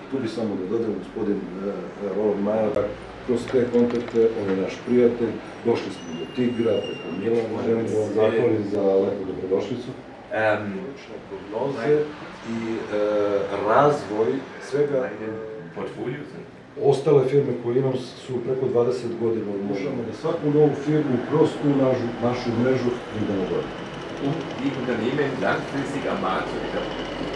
Tu bi samo da dodam gospodin Roland Majer, kroz te kontakte, on je naš prijatelj, došli smo do Tigra, preko Milana, želim da vam zahvalim za lepu dobrodošlicu. Prognoze i razvoj svega. Ostale firme koje imam su preko 20 godina. Možemo da svaku novu firmu kroz tu našu mrežu idemo gore. Die Unternehmen langfristig am Markt zu etablieren.